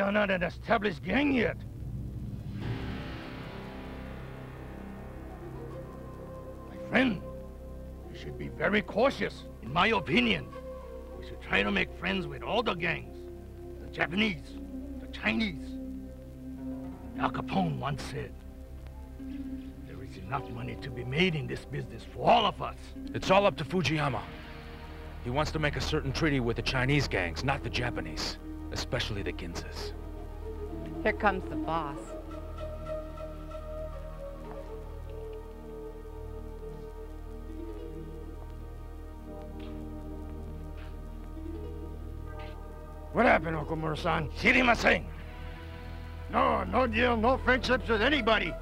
are not an established gang yet. My friend, you should be very cautious. In my opinion, we should try to make friends with all the gangs. The Japanese, the Chinese. Al Capone once said, there is enough money to be made in this business for all of us. It's all up to Fujiyama. He wants to make a certain treaty with the Chinese gangs, not the Japanese. Especially the Ginzas. Here comes the boss. What happened, Okumura-san? Shirimasen. No deal, no friendships with anybody.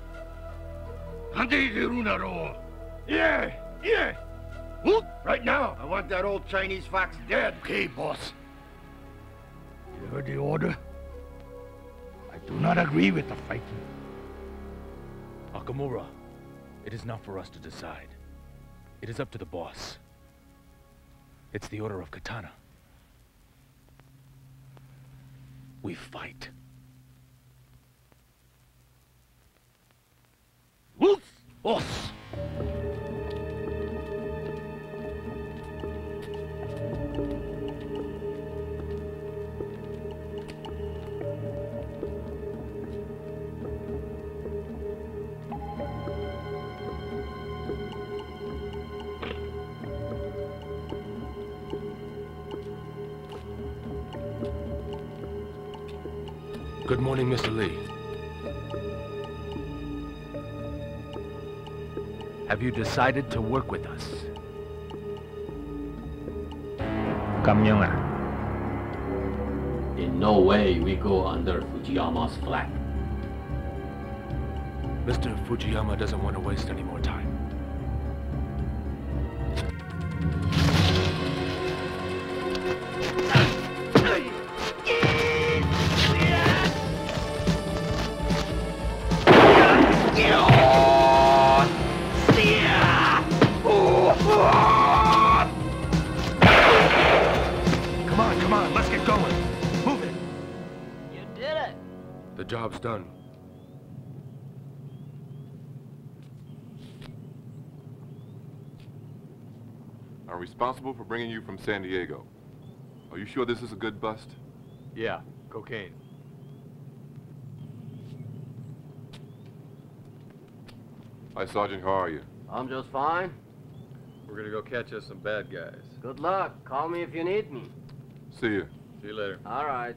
Yeah. Right now, I want that old Chinese fox dead. Okay, boss. You heard the order? I do not agree with the fighting. Nakamura, it is not for us to decide. It is up to the boss. It's the order of Katana. We fight. Woof! Boss! Good morning, Mr. Lee. Have you decided to work with us? In no way we go under Fujiyama's flag. Mr. Fujiyama doesn't want to waste any more time. Come on, let's get going. Move it. You did it. The job's done. I'm responsible for bringing you from San Diego. Are you sure this is a good bust? Yeah, cocaine. Hi, Sergeant. How are you? I'm just fine. We're gonna go catch us some bad guys. Good luck. Call me if you need me. See you. See you later. All right.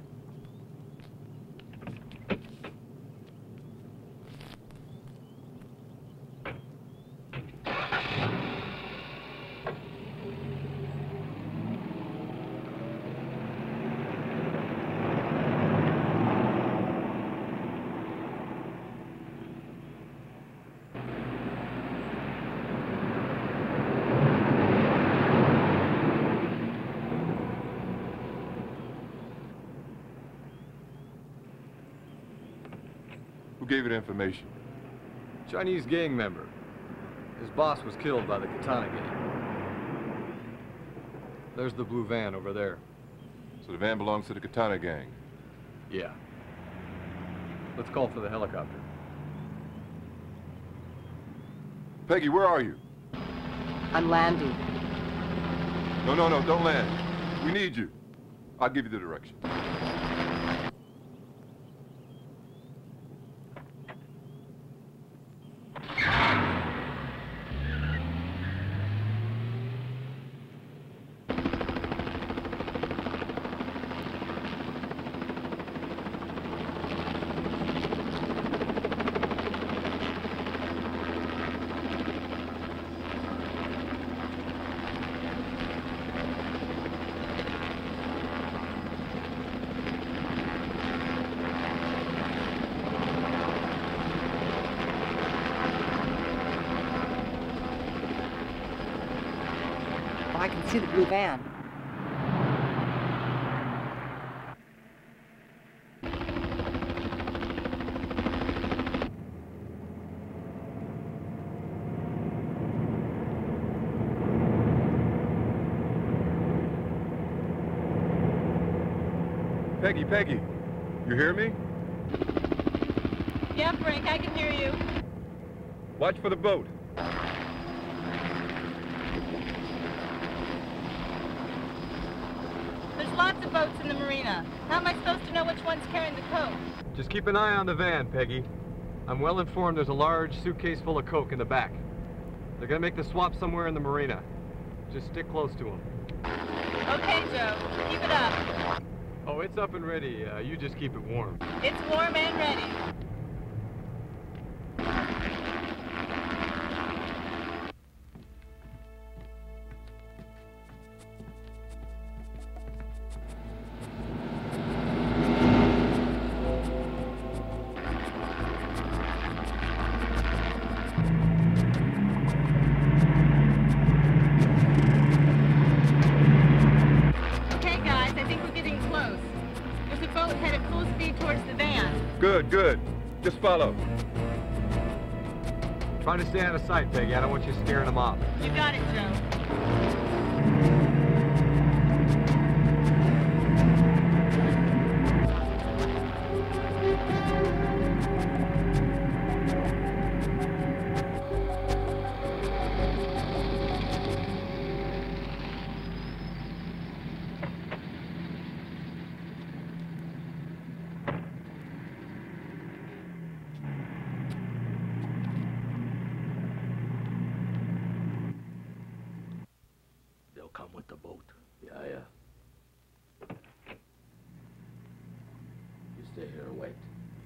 Who gave you the information? Chinese gang member. His boss was killed by the Katana gang. There's the blue van over there. So the van belongs to the Katana gang? Yeah. Let's call for the helicopter. Peggy, where are you? I'm landing. No, don't land. We need you. I'll give you the direction. I can see the blue van. Peggy, You hear me? Yeah, Frank, I can hear you. Watch for the boat. There's lots of boats in the marina. How am I supposed to know which one's carrying the coke? Just keep an eye on the van, Peggy. I'm well informed there's a large suitcase full of coke in the back. They're gonna make the swap somewhere in the marina. Just stick close to them. Okay, Joe. Keep it up. Oh, it's up and ready. You just keep it warm. It's warm and ready. Good. Just follow. Try to stay out of sight, Peggy. I don't want you scaring them off. You got it, Joe. Come with the boat. Yeah. You stay here and wait.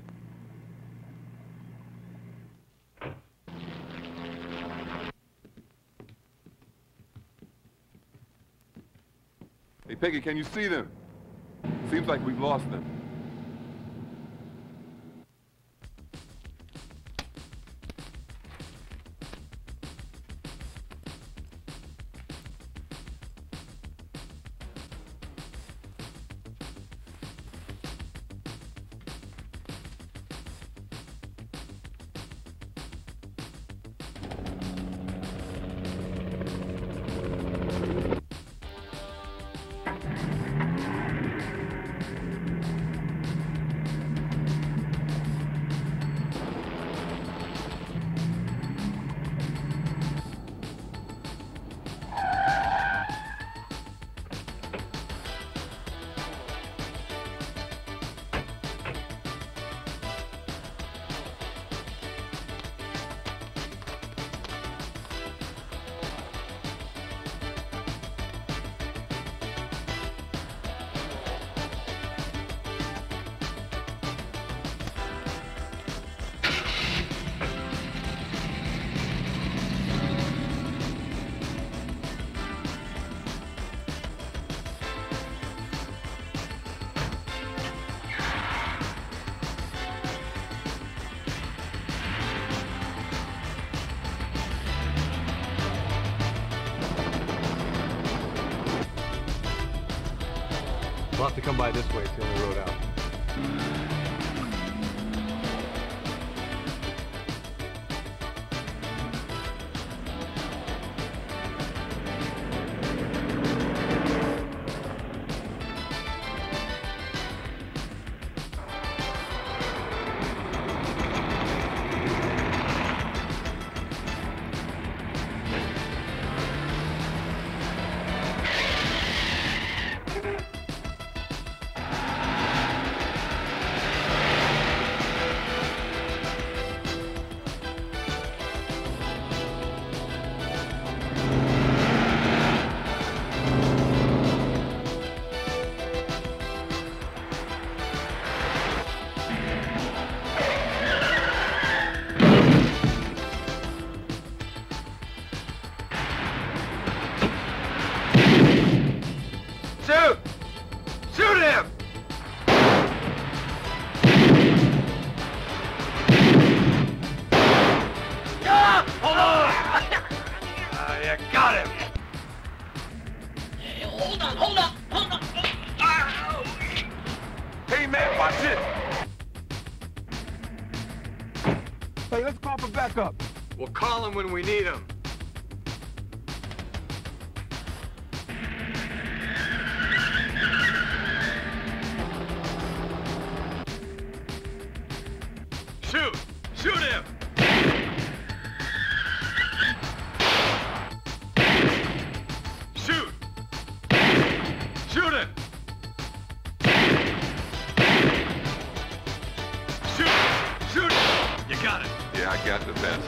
Hey, Peggy, can you see them? Seems like we've lost them. We'll have to come by this way. It's the only road out. Hey, let's call for backup. We'll call them when we need them. Shoot! Shoot him! Shoot! Shoot him! Shoot! Shoot him! You got it. Yeah, I got the best.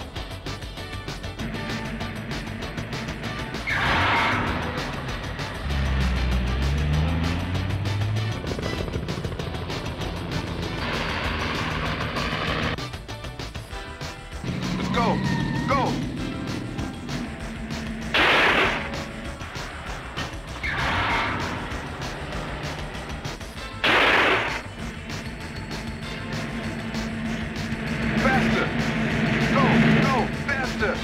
Let's go! Go! Faster! Go! Go! Faster!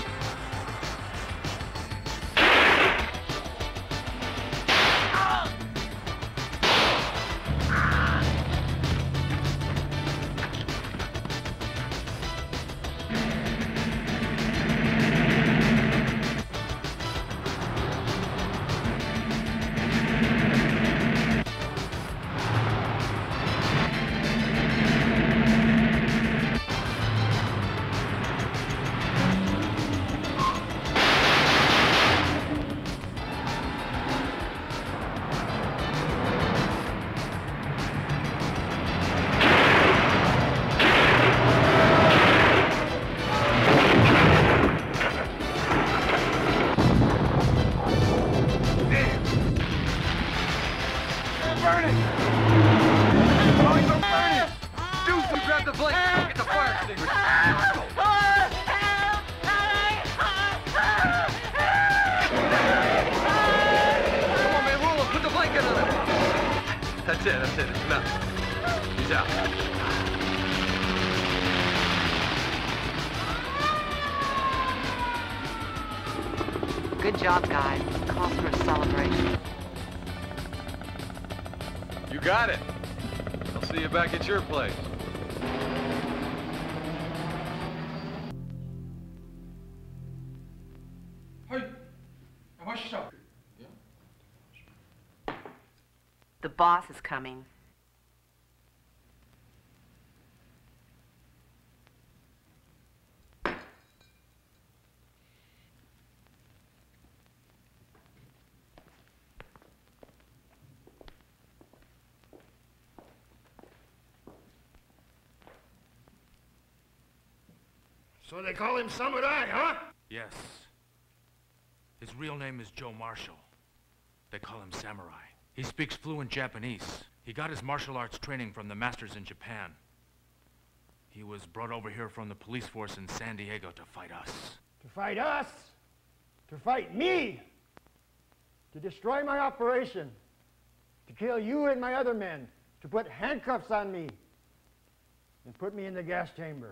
That's it, it's enough. He's out. Good job, guys. Calls for a celebration. You got it. I'll see you back at your place. The boss is coming. So they call him Samurai, huh? Yes. His real name is Joe Marshall. They call him Samurai. He speaks fluent Japanese. He got his martial arts training from the masters in Japan. He was brought over here from the police force in San Diego to fight us. To fight us? To fight me? To destroy my operation? To kill you and my other men? To put handcuffs on me? And put me in the gas chamber?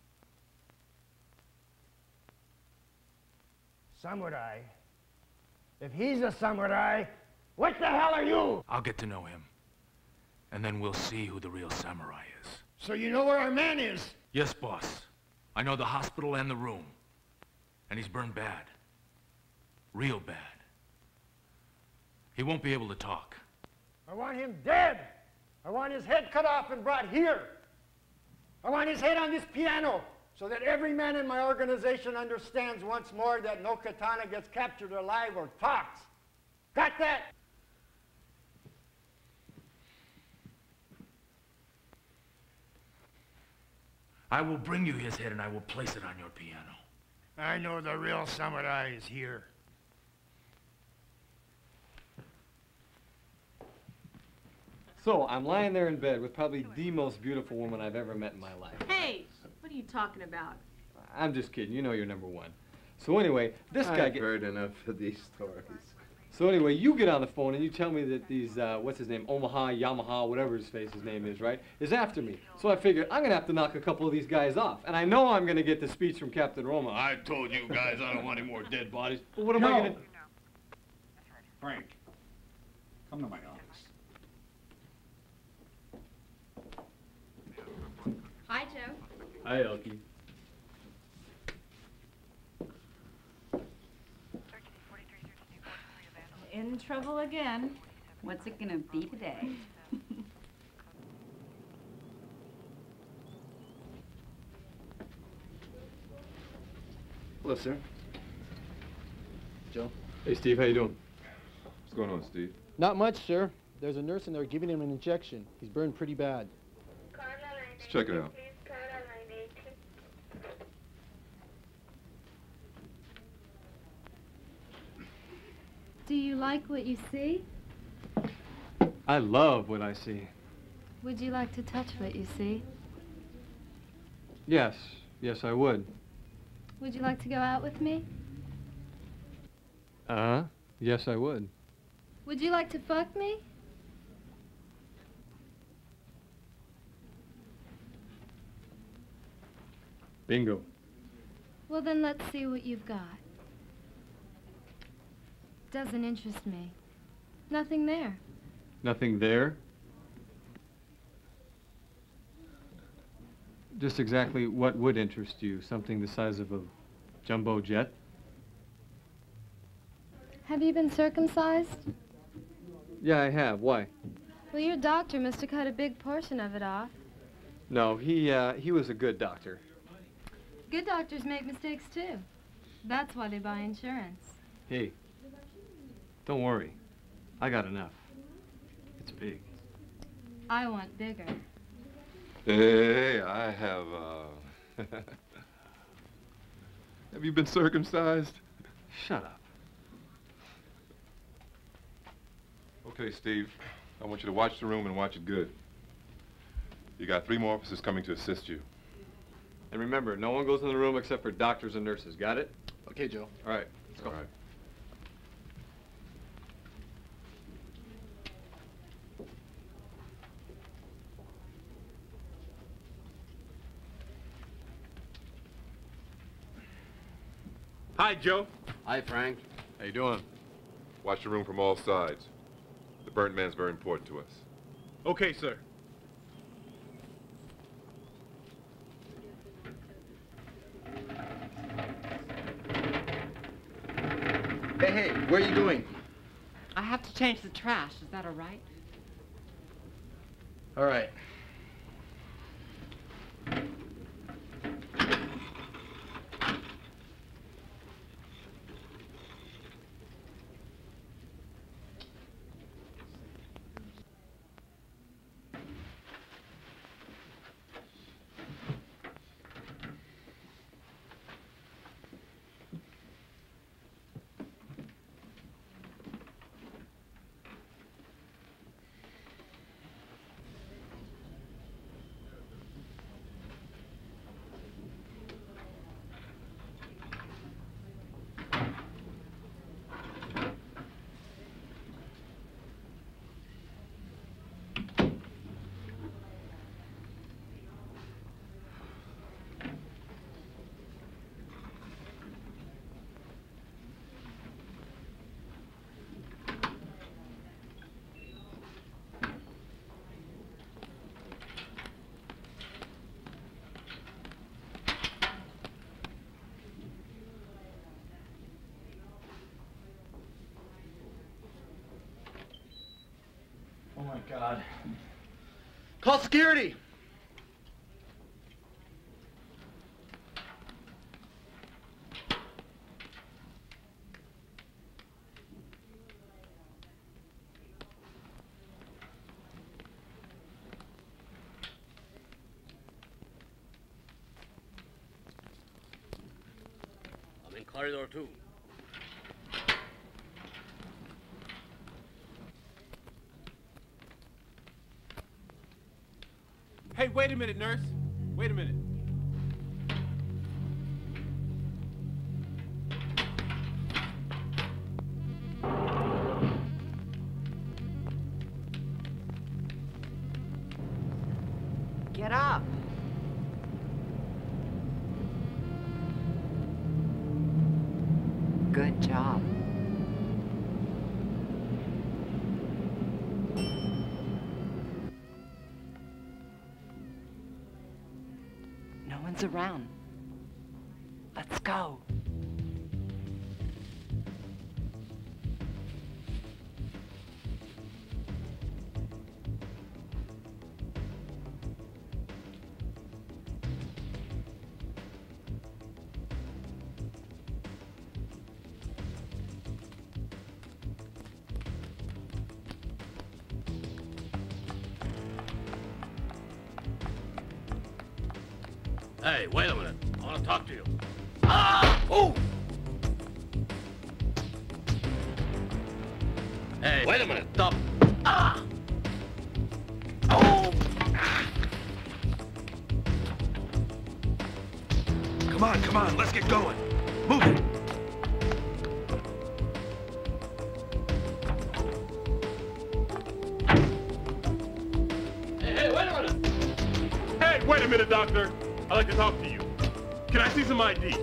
Samurai? If he's a samurai, what the hell are you? I'll get to know him. And then we'll see who the real samurai is. So you know where our man is? Yes, boss. I know the hospital and the room. And he's burned bad. Real bad. He won't be able to talk. I want him dead. I want his head cut off and brought here. I want his head on this piano so that every man in my organization understands once more that no Katana gets captured alive or talks. Got that? I will bring you his head and I will place it on your piano. I know the real samurai is here. So, I'm lying there in bed with probably the most beautiful woman I've ever met in my life. Hey, what are you talking about? I'm just kidding. You know you're number one. So anyway, this guy I've heard enough of these stories. So anyway, you get on the phone and you tell me that these, what's his name, Omaha, Yamaha, whatever his name is, right, is after me. So I figured I'm going to have to knock a couple of these guys off. And I know I'm going to get the speech from Captain Roma. I told you guys I don't want any more dead bodies. But what am I going to... Frank, come to my office. Hi, Joe. Hi, Elkie. In trouble again. What's it gonna be today? Hello, sir. Joe? Hey, Steve, how you doing? What's going on, Steve? Not much, sir. There's a nurse in there giving him an injection. He's burned pretty bad. Let's check it out. Do you like what you see? I love what I see. Would you like to touch what you see? Yes. Yes, I would. Would you like to go out with me? Uh-huh. Yes, I would. Would you like to fuck me? Bingo. Well, then let's see what you've got. Doesn't interest me. Nothing there. Nothing there? Just exactly what would interest you? Something the size of a jumbo jet? Have you been circumcised? Yeah, I have. Why? Well, your doctor must have cut a big portion of it off. No, he was a good doctor. Good doctors make mistakes, too. That's why they buy insurance. Hey, don't worry. I got enough. It's big. I want bigger. Hey, I have, Have you been circumcised? Shut up. Okay, Steve. I want you to watch the room and watch it good. You got 3 more officers coming to assist you. And remember, no one goes in the room except for doctors and nurses. Got it? Okay, Joe. All right, let's go. All right. Hi, Joe. Hi, Frank. How you doing? Watch the room from all sides. The burnt man's very important to us. Okay, sir. Hey, where are you going? I have to change the trash. Is that all right? All right. Oh, my God. Call security! I'm in corridor 2. Hey, wait a minute, nurse. Wait a minute. Get up. Good job. No one's around. Let's go. Hey, wait a minute. I want to talk to you. Ah! Oh! Hey, wait a minute. Stop. Ah! Oh! Come on, let's get going. Move it. Hey, wait a minute. Hey, wait a minute, Doctor. I'd like to talk to you. Can I see some ID?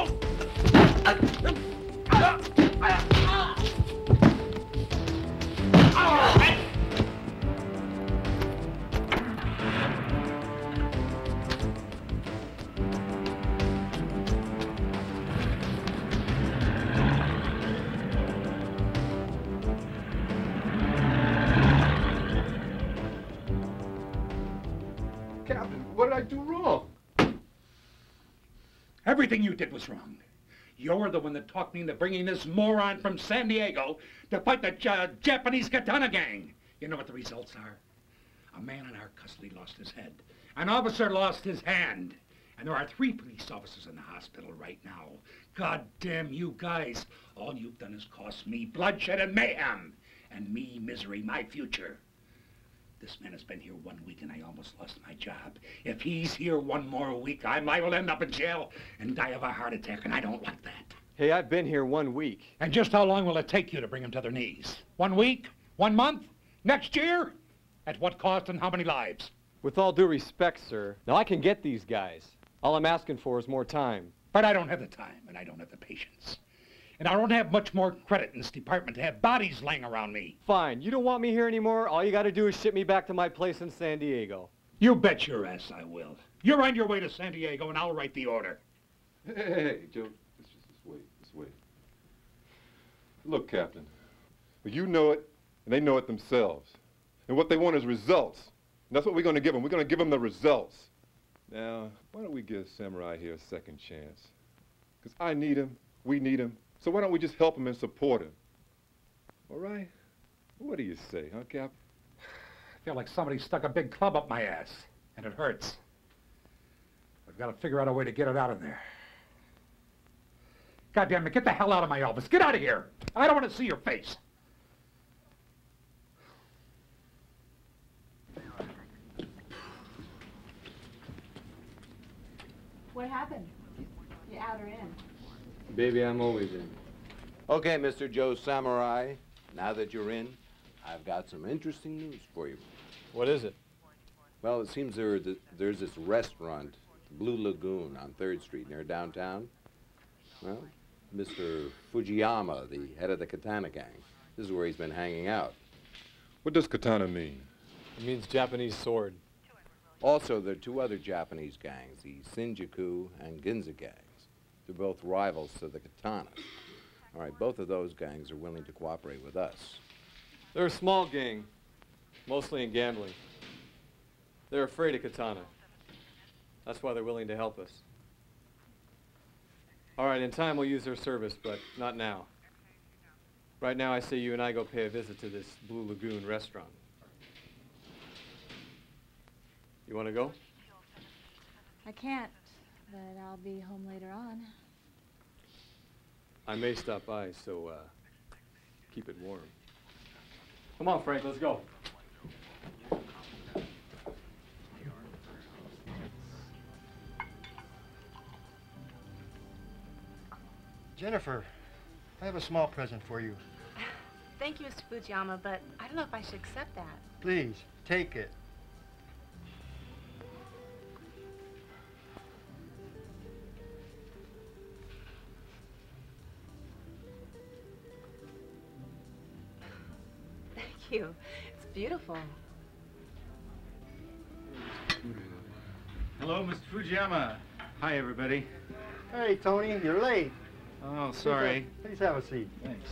Captain, what did I do wrong? Everything you did was wrong. You're the one that talked me into bringing this moron from San Diego to fight the Japanese Katana gang. You know what the results are? A man in our custody lost his head. An officer lost his hand. And there are 3 police officers in the hospital right now. God damn you guys. All you've done is cost me bloodshed and mayhem. And me misery, my future. This man has been here 1 week and I almost lost my job. If he's here 1 more week, I might end up in jail and die of a heart attack, and I don't like that. Hey, I've been here 1 week. And just how long will it take you to bring them to their knees? 1 week? 1 month? Next year? At what cost and how many lives? With all due respect, sir, now I can get these guys. All I'm asking for is more time. But I don't have the time, and I don't have the patience. And I don't have much more credit in this department to have bodies laying around me. Fine, you don't want me here anymore? All you gotta do is ship me back to my place in San Diego. You bet your ass I will. You're on your way to San Diego, and I'll write the order. Hey, Joe, let's wait. Look, Captain, well, you know it, and they know it themselves. And what they want is results. And that's what we're going to give them. We're going to give them the results. Now, why don't we give Samurai here a second chance? Because I need him, we need him. So why don't we just help him and support him? All right? What do you say, huh, Cap? I feel like somebody stuck a big club up my ass, and it hurts. I've got to figure out a way to get it out of there. God damn it, get the hell out of my office. Get out of here. I don't want to see your face. What happened? You out or in? Baby, I'm always in. Okay, Mr. Joe Samurai, now that you're in, I've got some interesting news for you. What is it? Well, it seems there's this restaurant, Blue Lagoon, on 3rd Street near downtown. Well, Mr. Fujiyama, the head of the Katana gang, this is where he's been hanging out. What does Katana mean? It means Japanese sword. Also, there are 2 other Japanese gangs, the Shinjuku and Ginza gangs. They're both rivals to the Katana. All right, both of those gangs are willing to cooperate with us. They're a small gang, mostly in gambling. They're afraid of Katana. That's why they're willing to help us. All right, in time we'll use their service, but not now. Right now I say you and I go pay a visit to this Blue Lagoon restaurant. You want to go? I can't, but I'll be home later on. I may stop by, so keep it warm. Come on, Frank, let's go. Jennifer, I have a small present for you. Thank you, Mr. Fujiyama, but I don't know if I should accept that. Please, take it. Thank you. It's beautiful. Hello, Mr. Fujiyama. Hi, everybody. Hey, Tony, you're late. Oh, sorry. Please have a seat. Thanks.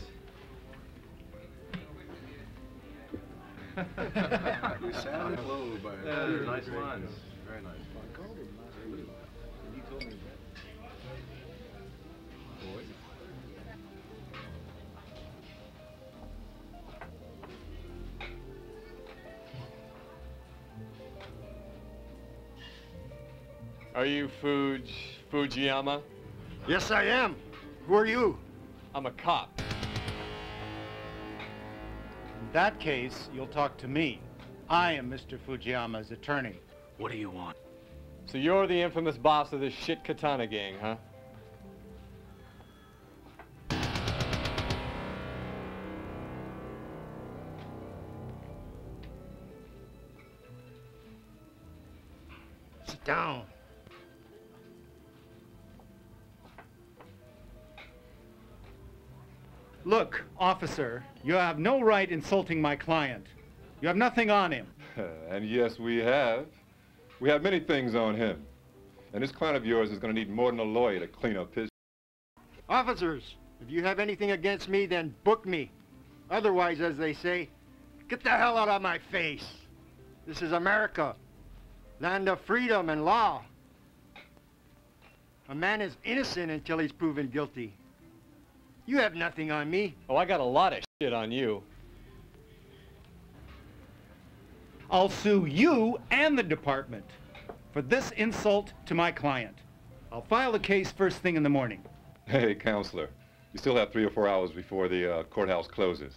You sounded hello by nice lines. Very nice. I called him last week. And he told me that. Boy. Are you Fujiyama? Yes, I am. Who are you? I'm a cop. In that case, you'll talk to me. I am Mr. Fujiyama's attorney. What do you want? So you're the infamous boss of this shit Katana gang, huh? Sit down. Look, officer, you have no right insulting my client. You have nothing on him. And yes, we have. We have many things on him. And this client of yours is going to need more than a lawyer to clean up his... Officers, if you have anything against me, then book me. Otherwise, as they say, get the hell out of my face. This is America, land of freedom and law. A man is innocent until he's proven guilty. You have nothing on me. Oh, I got a lot of shit on you. I'll sue you and the department for this insult to my client. I'll file the case first thing in the morning. Hey, counselor, you still have 3 or 4 hours before the courthouse closes.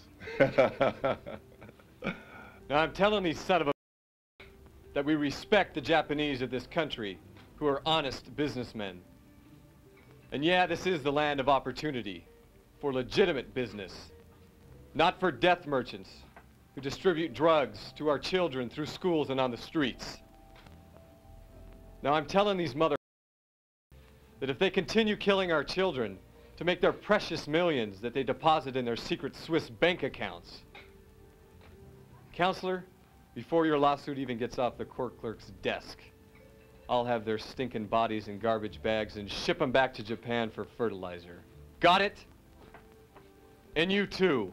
Now, I'm telling these son of a that we respect the Japanese of this country who are honest businessmen. And yeah, this is the land of opportunity for legitimate business, not for death merchants who distribute drugs to our children through schools and on the streets. Now, I'm telling these mother that if they continue killing our children to make their precious millions that they deposit in their secret Swiss bank accounts, counselor, before your lawsuit even gets off the court clerk's desk, I'll have their stinking bodies in garbage bags and ship them back to Japan for fertilizer. Got it? And you too.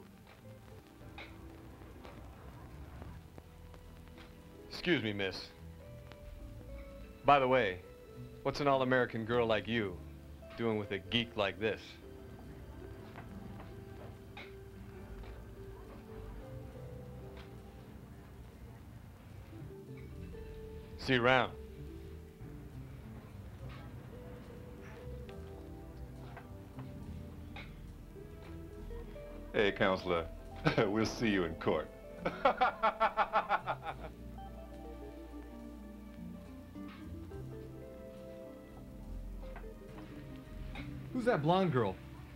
Excuse me, miss. By the way, what's an all-American girl like you doing with a geek like this? See you around. Hey, counselor, we'll see you in court. Who's that blonde girl?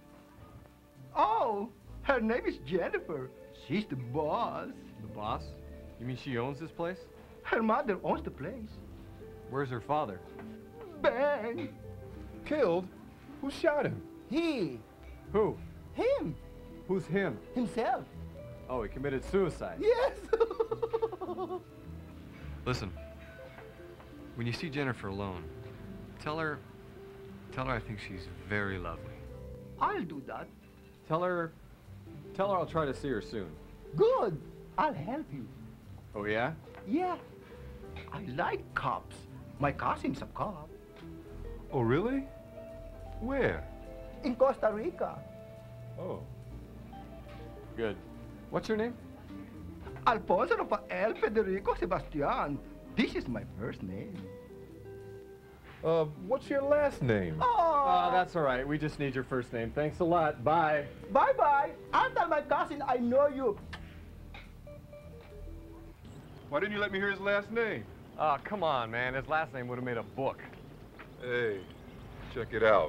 Oh, her name is Jennifer. She's the boss. The boss? You mean she owns this place? Her mother owns the place. Where's her father? Bang! Killed? Who shot him? He. Who? Him. Who's him? Himself. Oh, he committed suicide. Yes. Listen, when you see Jennifer alone, tell her I think she's very lovely. I'll do that. Tell her I'll try to see her soon. Good. I'll help you. Oh, yeah? Yeah. I like cops. My cousin's a cop. Oh, really? Where? In Costa Rica. Oh. Good. What's your name? Alfonso Rafael Federico Sebastian. This is my first name. What's your last name? Oh, that's all right. We just need your first name. Thanks a lot. Bye. Bye-bye. I'll tell my cousin I know you. Why didn't you let me hear his last name? Oh, come on, man. His last name would have made a book. Hey, check it out.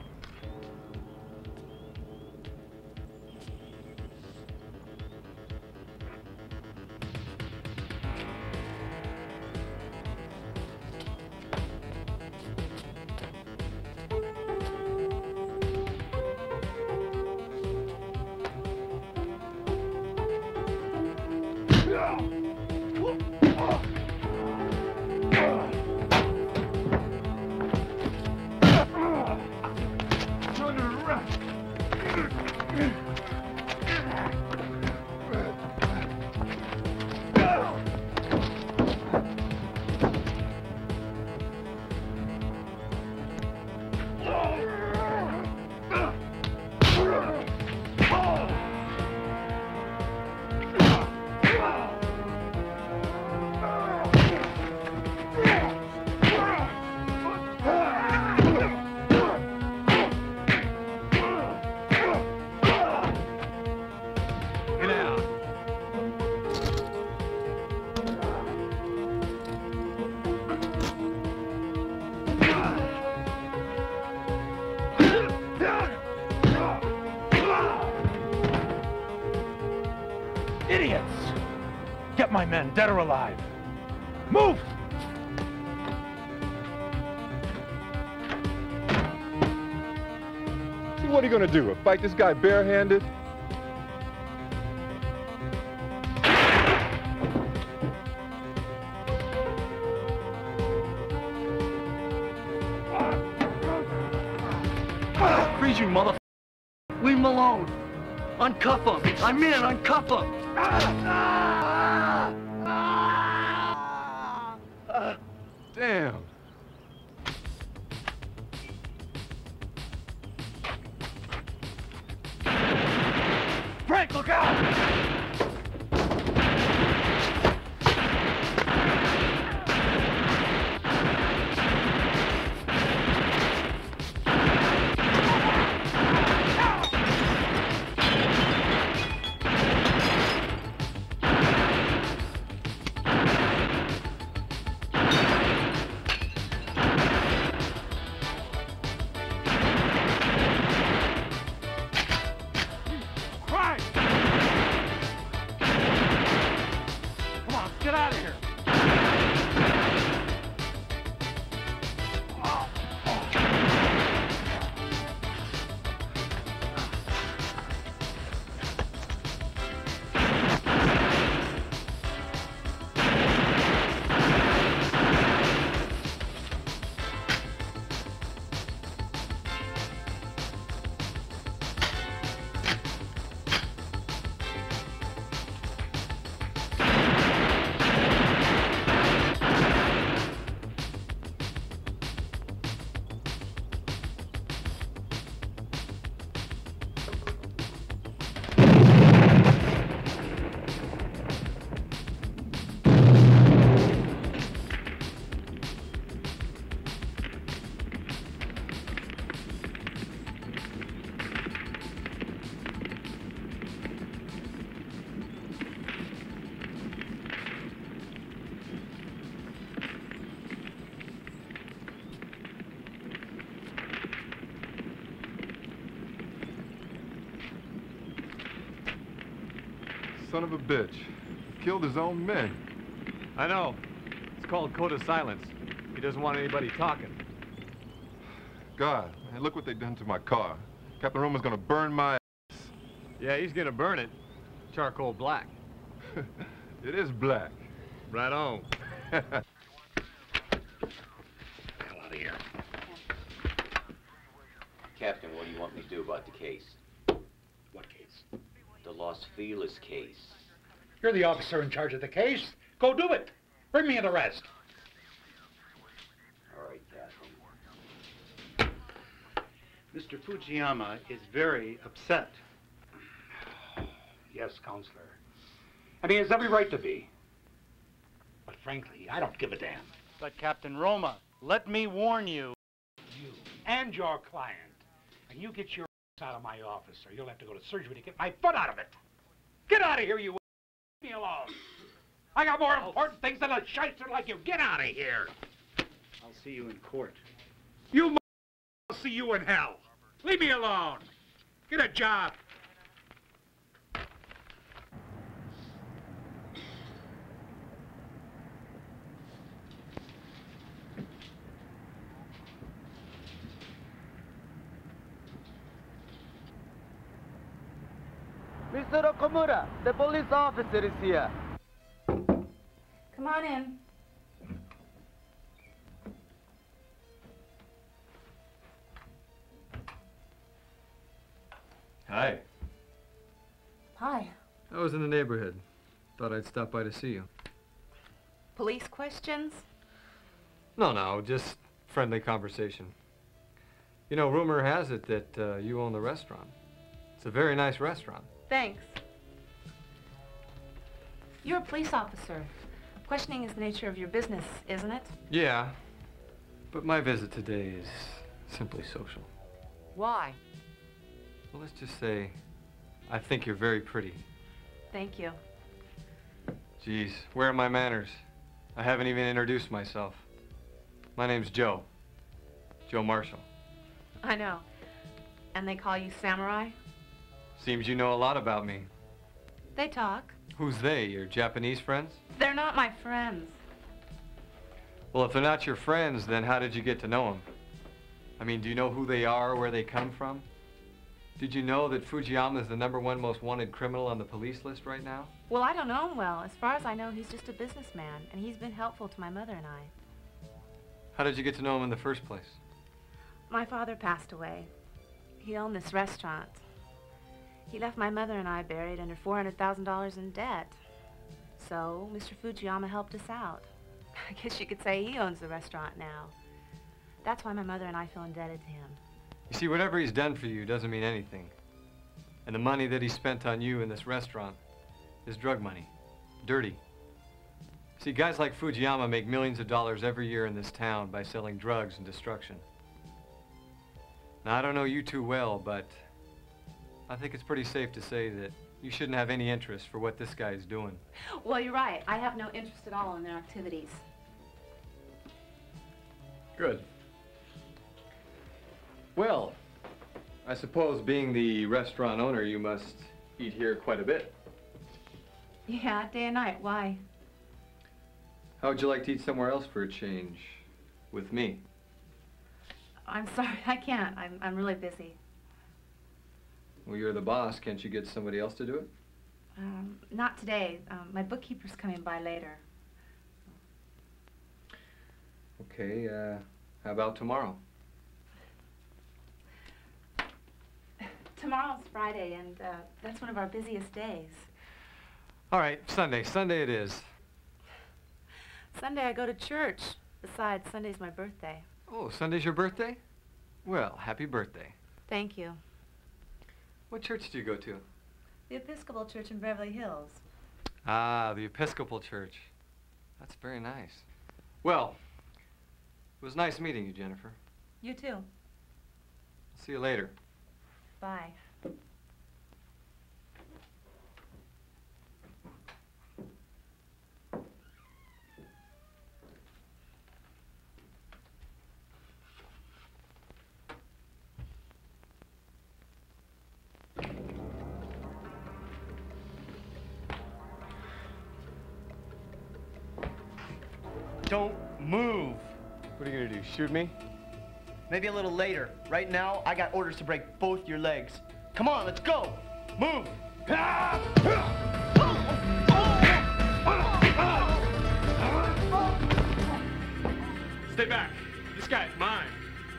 Idiots! Get my men, dead or alive. Move! See, what are you gonna do? Fight this guy barehanded? Freeze, you mother... Leave him alone. Uncuff him. I'm in. Uncuff him. Damn. Frank, look out! Son of a bitch. Killed his own men. I know. It's called code of silence. He doesn't want anybody talking. God, man, look what they done to my car. Captain Roman's gonna burn my ass. Yeah, he's gonna burn it. Charcoal black. It is black. Right on. Hell out of here. Captain, what do you want me to do about the case? What case? The Los Feliz case. You're the officer in charge of the case. Go do it. Bring me an arrest. All right, Captain. Mr. Fujiyama is very upset. Yes, Counselor. And he has every right to be. But frankly, I don't give a damn. But Captain Roma, let me warn you. You and your client. And you get your ass out of my office, or you'll have to go to surgery to get my foot out of it. Get out of here, you. Leave me alone. I got more important things than a shyster like you. Get out of here. I'll see you in court. You I'll see you in hell. Leave me alone. Get a job. Mr. Okamura, the police officer is here. Come on in. Hi. Hi. I was in the neighborhood. Thought I'd stop by to see you. Police questions? No, just friendly conversation. You know, rumor has it that you own the restaurant. It's a very nice restaurant. Thanks. You're a police officer. Questioning is the nature of your business, isn't it? Yeah, but my visit today is simply social. Why? Well, let's just say, I think you're very pretty. Thank you. Geez, where are my manners? I haven't even introduced myself. My name's Joe. Joe Marshall. I know. And they call you Samurai? Seems you know a lot about me. They talk. Who's they? Your Japanese friends? They're not my friends. Well, if they're not your friends, then how did you get to know them? I mean, do you know who they are, where they come from? Did you know that Fujiyama is the #1 most wanted criminal on the police list right now? Well, I don't know him well. As far as I know, he's just a businessman, and he's been helpful to my mother and I. How did you get to know him in the first place? My father passed away. He owned this restaurant. He left my mother and I buried under $400,000 in debt. So, Mr. Fujiyama helped us out. I guess you could say he owns the restaurant now. That's why my mother and I feel indebted to him. You see, whatever he's done for you doesn't mean anything. And the money that he spent on you in this restaurant is drug money. Dirty. See, guys like Fujiyama make millions of dollars every year in this town by selling drugs and destruction. Now, I don't know you too well, but I think it's pretty safe to say that you shouldn't have any interest for what this guy is doing. Well, you're right. I have no interest at all in their activities. Good. Well, I suppose being the restaurant owner, you must eat here quite a bit. Yeah, day and night. Why? How would you like to eat somewhere else for a change? With me? I'm sorry, I can't. I'm really busy. Well, you're the boss. Can't you get somebody else to do it? Not today. My bookkeeper's coming by later. Okay, how about tomorrow? Tomorrow's Friday, and that's one of our busiest days. All right, Sunday. Sunday it is. Sunday I go to church. Besides, Sunday's my birthday. Oh, Sunday's your birthday? Well, happy birthday. Thank you. What church do you go to? The Episcopal Church in Beverly Hills. Ah, the Episcopal Church. That's very nice. Well, it was nice meeting you, Jennifer. You too. See you later. Bye. Don't move. What are you gonna do, shoot me? Maybe a little later. Right now, I got orders to break both your legs. Come on, let's go. Move. Stay back. This guy's mine.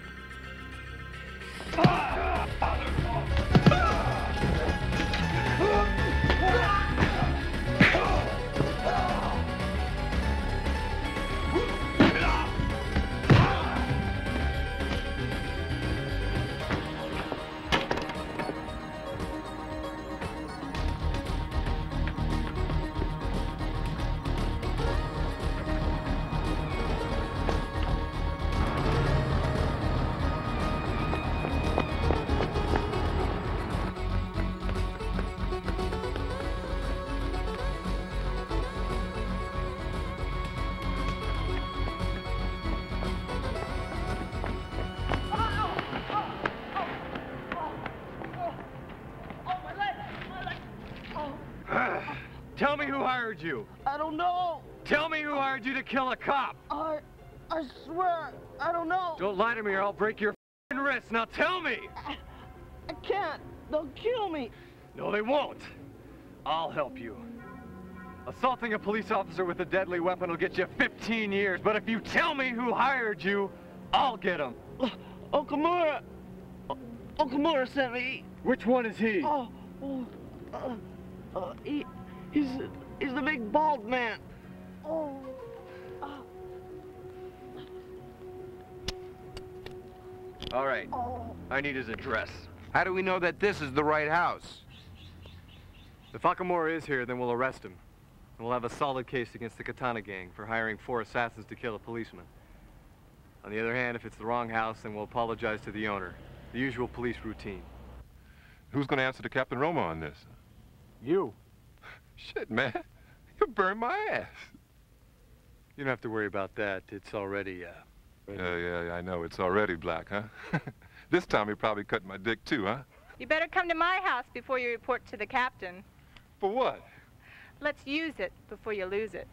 Tell me who hired you. I don't know. Tell me who hired you to kill a cop. I swear, I don't know. Don't lie to me or I'll break your f***ing wrist. Now tell me. I can't. They'll kill me. No, they won't. I'll help you. Assaulting a police officer with a deadly weapon will get you 15 years, but if you tell me who hired you, I'll get him. Okamura. Okamura sent me. Which one is he? He's the big bald man. All right. I need his address. How do we know that this is the right house? If Okamura is here, then we'll arrest him. And we'll have a solid case against the Katana gang for hiring 4 assassins to kill a policeman. On the other hand, if it's the wrong house, then we'll apologize to the owner. The usual police routine. Who's going to answer to Captain Roma on this? You. Shit, man. You burned my ass. You don't have to worry about that. It's already, Yeah, I know. It's already black, huh? This time he probably cut my dick, too, huh? You better come to my house before you report to the captain. For what? Let's use it before you lose it.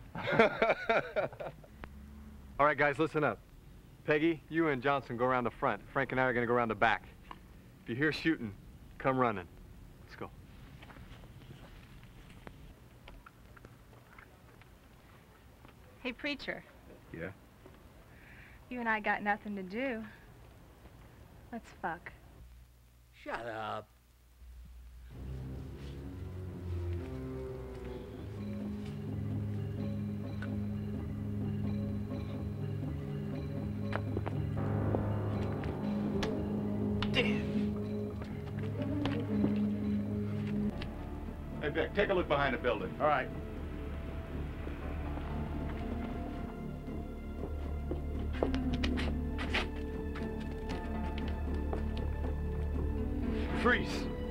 All right, guys, listen up. Peggy, you and Johnson go around the front. Frank and I are going to go around the back. If you hear shooting, come running. Let's go. Hey, preacher. Yeah? You and I got nothing to do. Let's fuck. Shut up. Hey, Vic, take a look behind the building. All right. Freeze.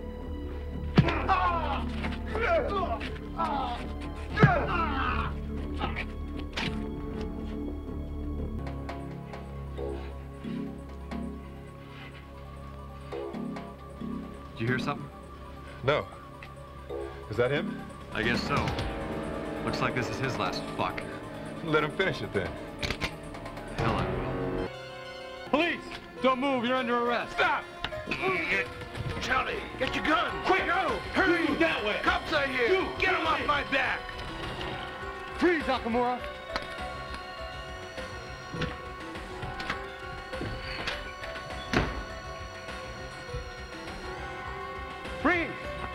Did you hear something? No. Is that him? I guess so. Looks like this is his last fuck. Let him finish it then. Hell I will. Police! Don't move, you're under arrest. Stop! Charlie, get your gun! Quick! Go! Hurry! That way! Cops are here! Get him off my back! Freeze, Nakamura! Freeze!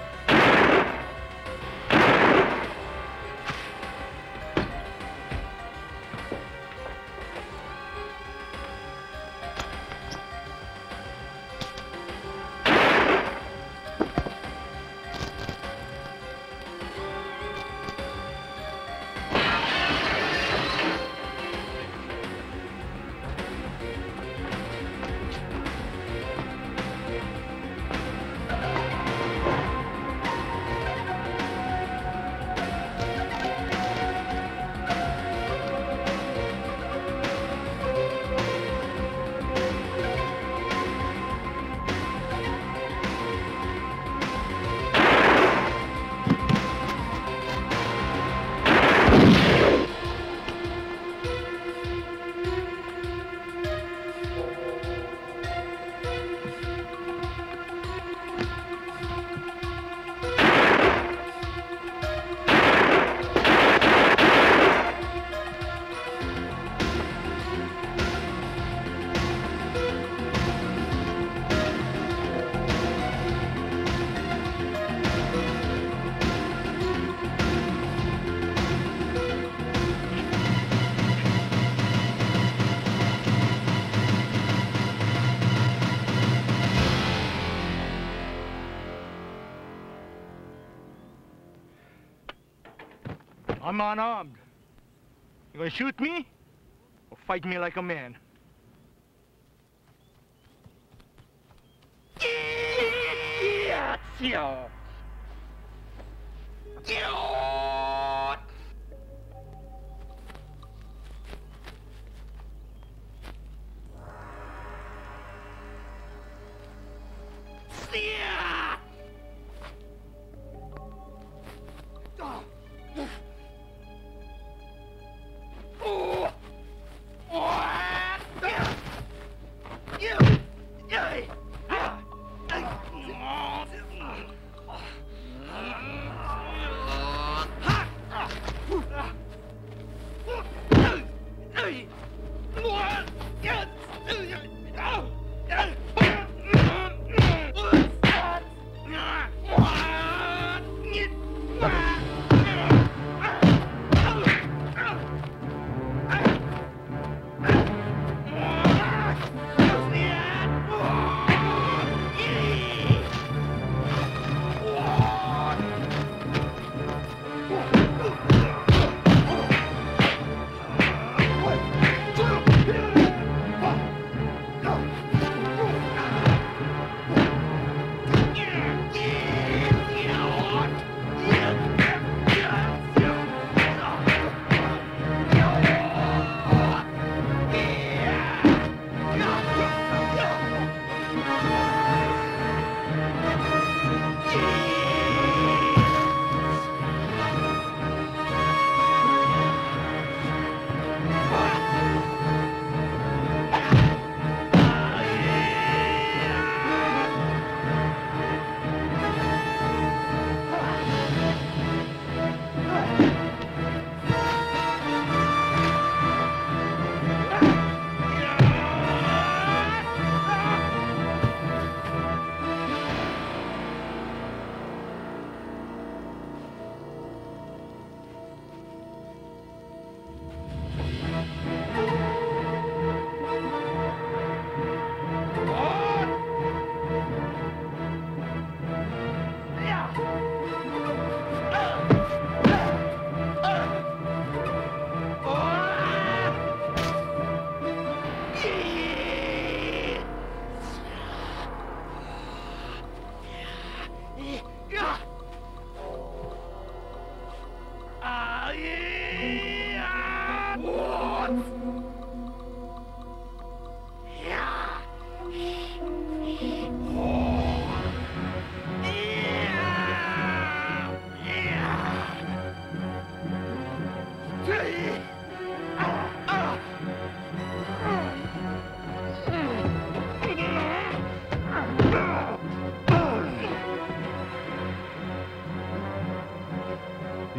I'm unarmed. You gonna shoot me? Or fight me like a man?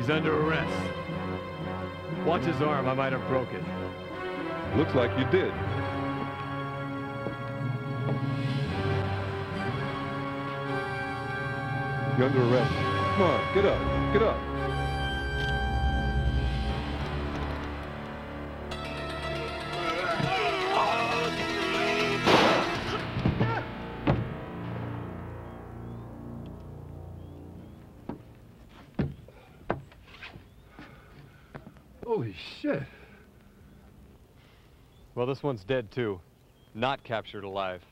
He's under arrest. Watch his arm, I might have broke it. Looks like you did. You're under arrest. Come on, get up, get up. Holy shit. Well, this one's dead too. Not captured alive.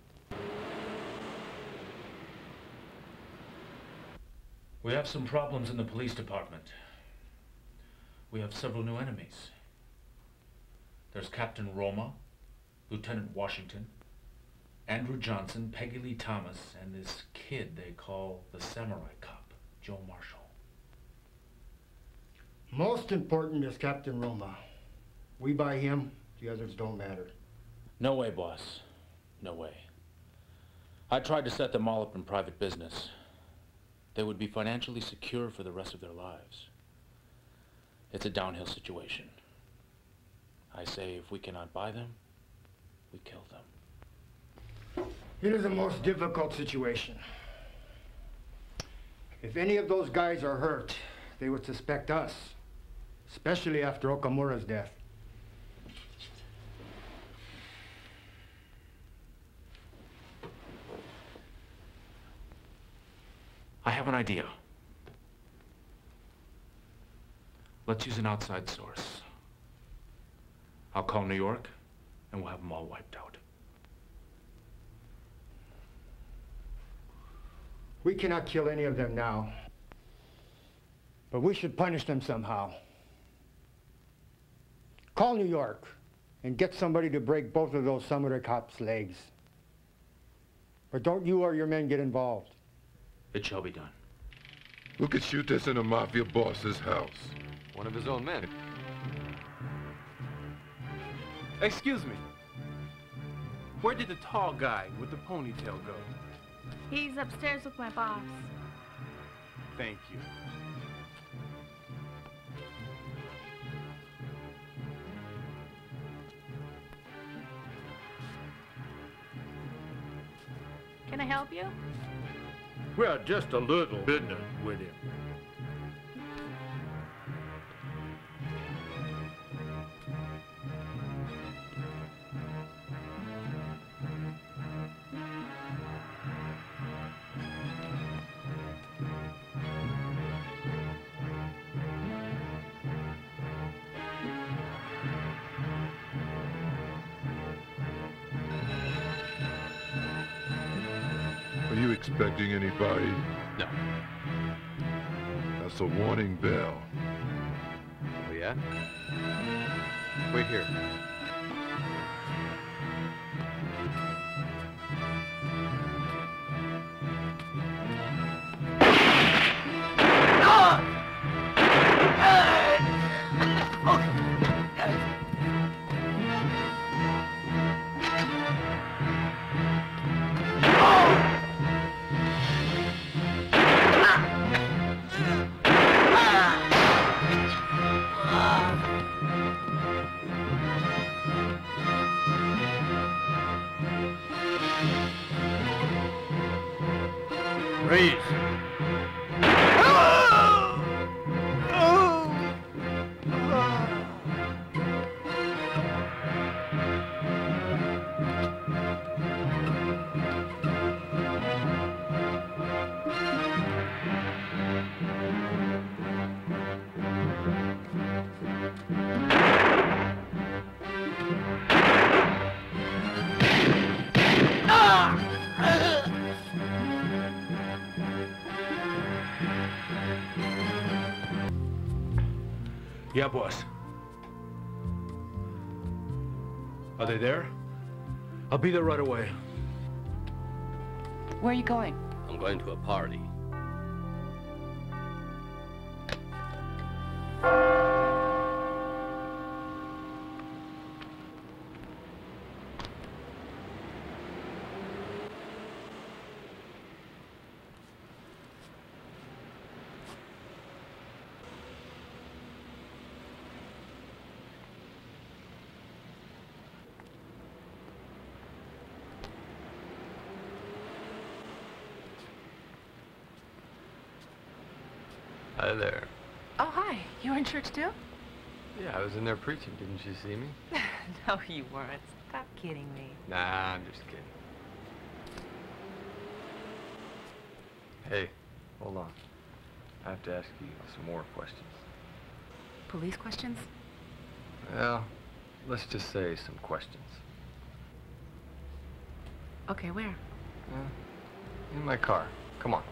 We have some problems in the police department. We have several new enemies. There's Captain Roma, Lieutenant Washington, Andrew Johnson, Peggy Lee Thomas, and this kid they call the Samurai Cop, Joe Marshall. Most important is Captain Roma. We buy him, the others don't matter. No way, boss. No way. I tried to set them all up in private business. They would be financially secure for the rest of their lives. It's a downhill situation. I say if we cannot buy them, we kill them. It is a most difficult situation. If any of those guys are hurt, they would suspect us, especially after Okamura's death. I have an idea. Let's use an outside source. I'll call New York, and we'll have them all wiped out. We cannot kill any of them now, but we should punish them somehow. Call New York and get somebody to break both of those samurai cops' legs. But don't you or your men get involved. It shall be done. Who could shoot this in a mafia boss's house? One of his own men. Excuse me. Where did the tall guy with the ponytail go? He's upstairs with my boss. Thank you. Can I help you? Well, just a little business with him. Are you expecting anybody? No. That's a warning bell. Oh, yeah? Wait here. Freeze! Yeah, boss. Are they there? I'll be there right away. Where are you going? I'm going to a party. Hi there. Oh, hi. You were in church too? Yeah, I was in there preaching. Didn't you see me? No, you weren't. Stop kidding me. Nah, I'm just kidding. Hey, hold on. I have to ask you some more questions. Police questions? Well, let's just say some questions. Okay, where? In my car. Come on.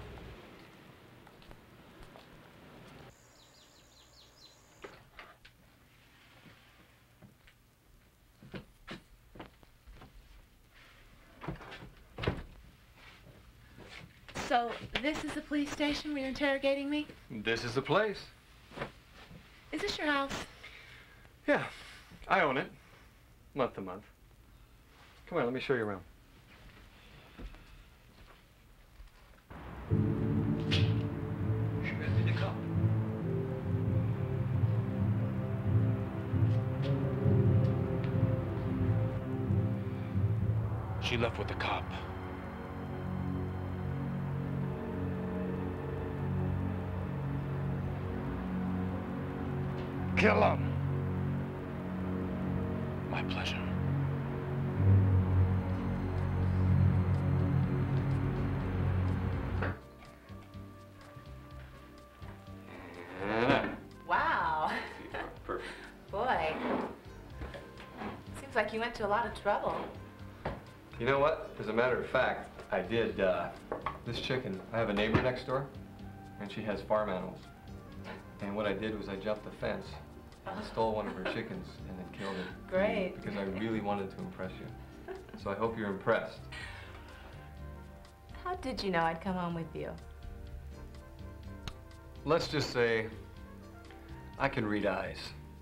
So, this is the police station where you're interrogating me? This is the place. Is this your house? Yeah, I own it. Month to month. Come on, let me show you around. She left with the cop. Kill him. My pleasure. Wow. Perfect. Boy. Seems like you went to a lot of trouble. You know what? As a matter of fact, I did, this chicken, I have a neighbor next door, and she has farm animals. And what I did was I jumped the fence, and stole one of her chickens, and then killed it. Great. Because I really wanted to impress you. So I hope you're impressed. How did you know I'd come home with you? Let's just say, I can read eyes.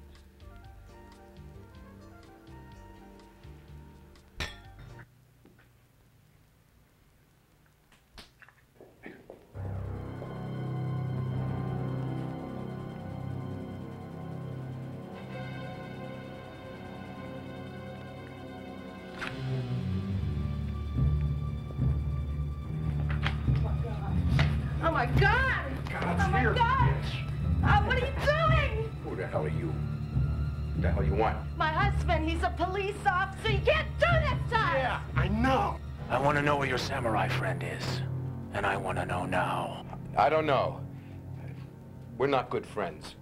Oh my God! Oh my God! What are you doing? Who the hell are you? What the hell you want? My husband, he's a police officer. You can't do this to us! Yeah, I know. I want to know where your samurai friend is. And I want to know now. I don't know. We're not good friends.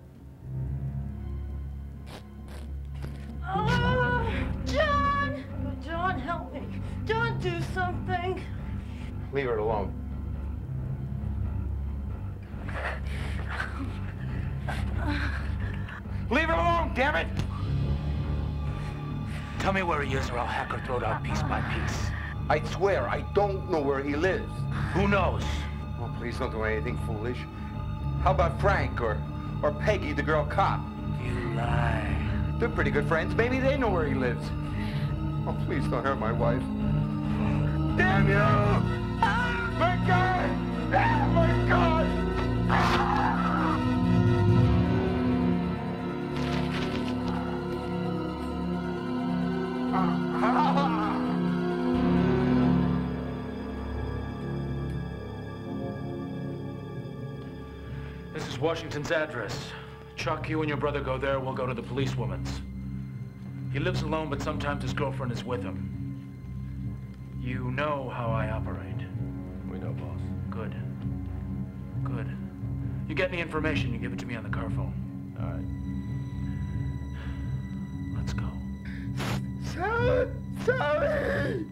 Oh, John! John, help me. John, do something. Leave her alone. Leave her alone, damn it! Tell me where he is or I'll hack her throat out piece by piece. I swear, I don't know where he lives. Who knows? Well, please don't do anything foolish. How about Frank or Peggy, the girl cop? You lie. They're pretty good friends. Maybe they know where he lives. Oh, please don't hurt my wife. Damn you! Ah, my God! Ah, my God! Ah! This is Washington's address. Chuck, you and your brother go there, we'll go to the policewoman's. He lives alone, but sometimes his girlfriend is with him. You know how I operate. We know, boss. Good. Good. You get any information, you give it to me on the car phone. All right. Let's go. Sally!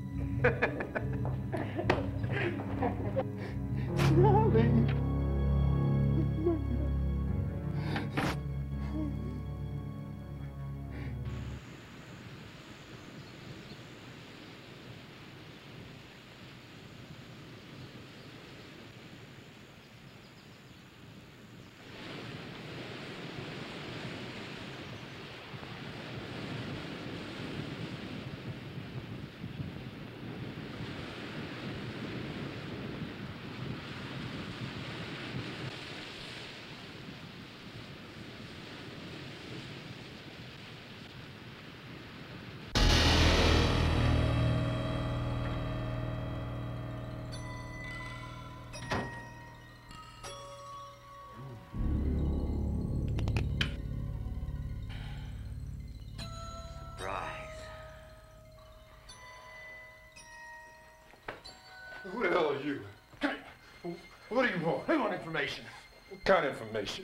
Sally! Who the hell are you? What do you want? I want information. What kind of information?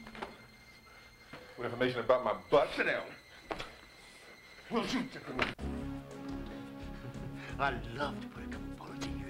What information about my butt? Sit down. We'll shoot you. I'd love to put a couple bullets in your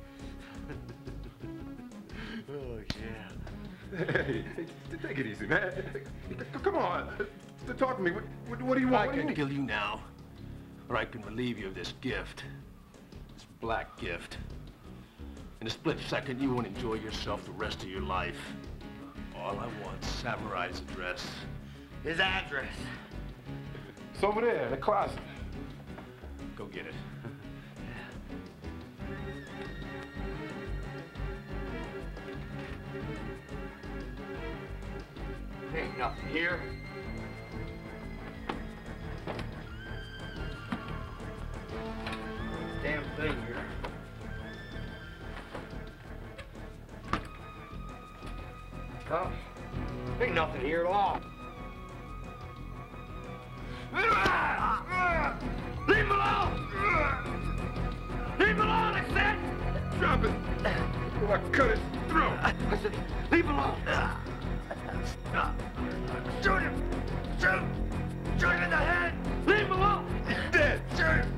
head. Oh, yeah. Hey, take it easy, man. Come on. Talk to me. What do you want? I can kill you now, or I can relieve you of this gift. This black gift. In a split second, you won't enjoy yourself the rest of your life. All I want is Samurai's address. His address. It's over there in the closet. Go get it. Ain't nothing here. Damn thing here. Oh, ain't nothing here at all. Leave him alone! Leave him alone, I said! Drop it! Or I cut his throat! I said, leave him alone! Shoot him! Shoot! Shoot him in the head! Leave him alone! He's dead! Shoot him!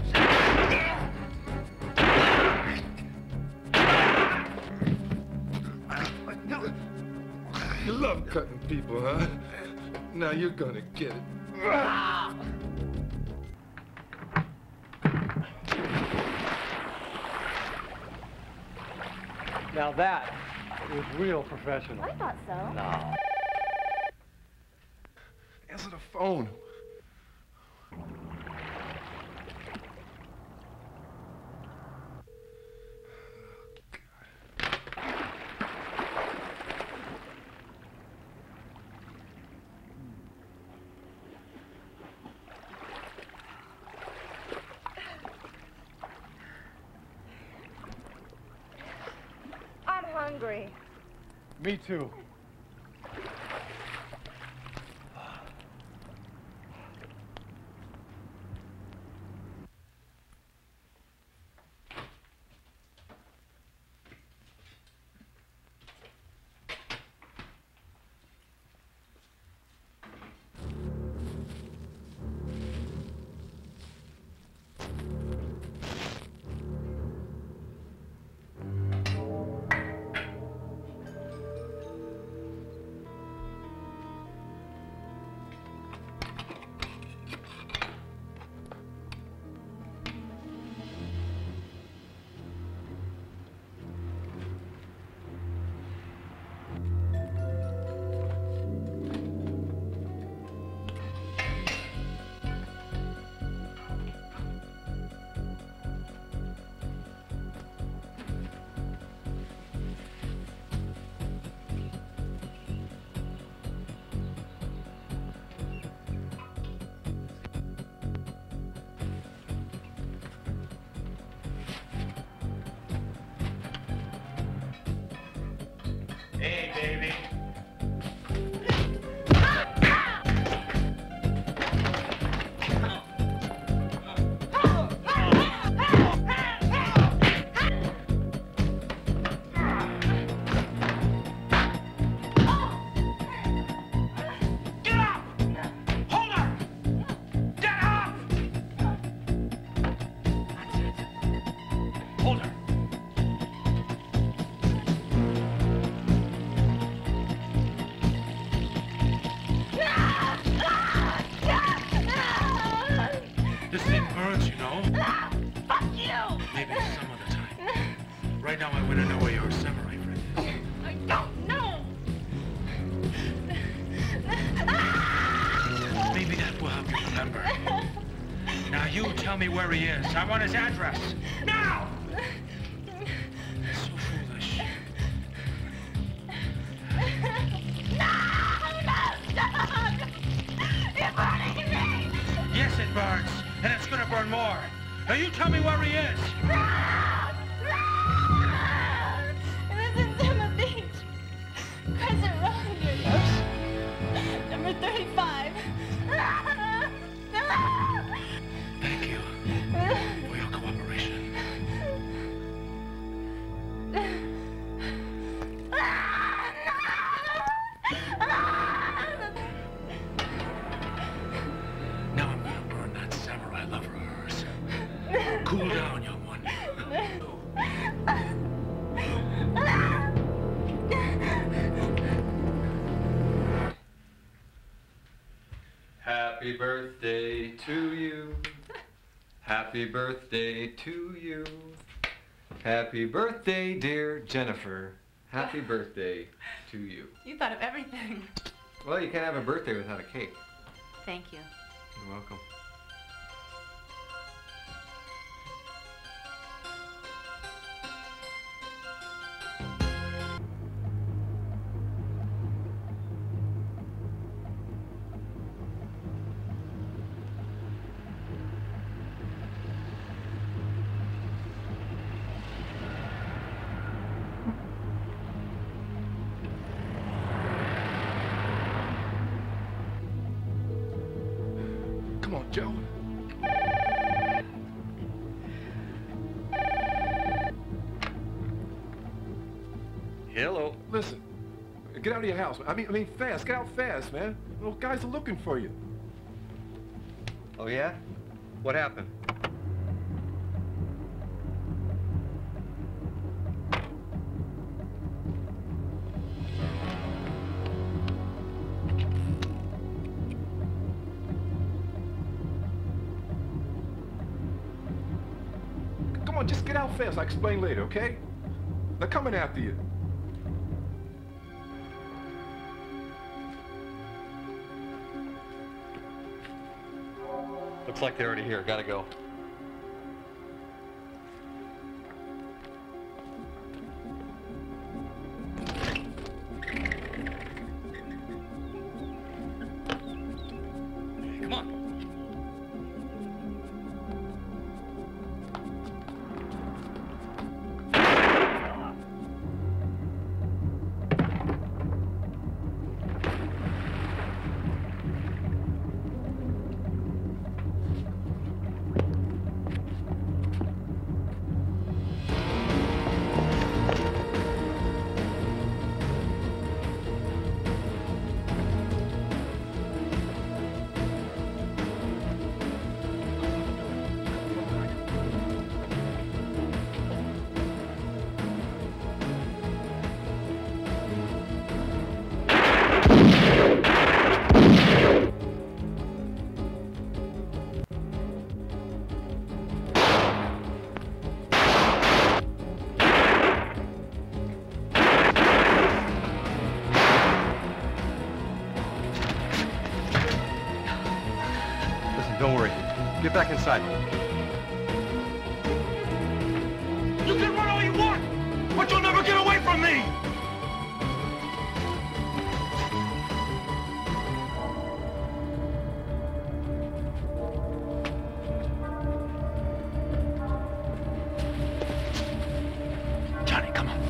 You love cutting people, huh? Now you're gonna get it. Now that was real professional. I thought so. No. Answer the phone. I'm hungry. Me too. Hey, baby. This thing burns, you know? Fuck you! Maybe some other time. Right now, I want to know where your samurai friend is. I don't know! Maybe that will help you remember. Now you tell me where he is. I want his address. Now! So foolish. You're burning me! Yes, it burns. And it's gonna burn more. Now you tell me where he is. This is Zuma Beach. Crescent Road. Number 35. Thank you for your cooperation. Happy birthday to you. Happy birthday to you. Happy birthday, dear Jennifer. Happy birthday to you. You thought of everything. Well, you can't have a birthday without a cake. Thank you. You're welcome. Come on, Joe. Hello. Listen, get out of your house. I mean, fast. Get out fast, man. Those guys are looking for you. Oh, yeah? What happened? Come on, just get out fast. I'll explain later, okay? They're coming after you. Looks like they're already here. Gotta go. Come on. Don't worry. Get back inside. You can run all you want, but you'll never get away from me! Johnny, come on.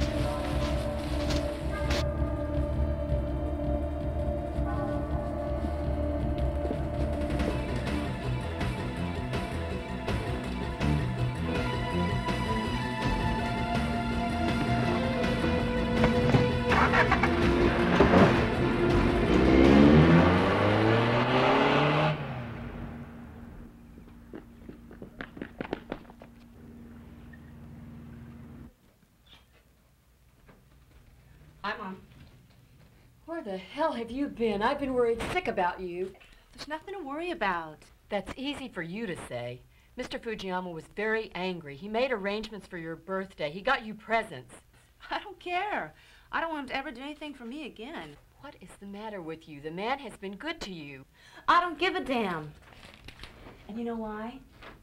Hi, Mom. Where the hell have you been? I've been worried sick about you. There's nothing to worry about. That's easy for you to say. Mr. Fujiyama was very angry. He made arrangements for your birthday. He got you presents. I don't care. I don't want him to ever do anything for me again. What is the matter with you? The man has been good to you. I don't give a damn. And you know why?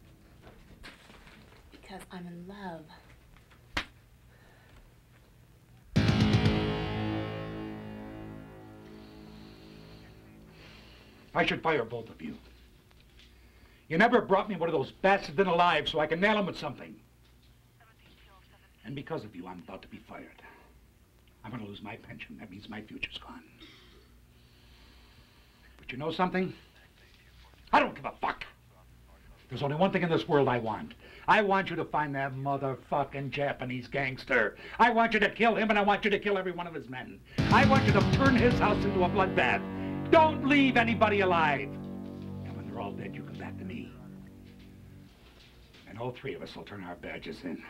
Because I'm in love. I should fire both of you. You never brought me one of those bastards in alive so I can nail him with something. And because of you, I'm about to be fired. I'm going to lose my pension. That means my future's gone. But you know something? I don't give a fuck. There's only one thing in this world I want. I want you to find that motherfucking Japanese gangster. I want you to kill him, and I want you to kill every one of his men. I want you to turn his house into a bloodbath. Don't leave anybody alive. And when they're all dead, you come back to me. And all three of us will turn our badges in.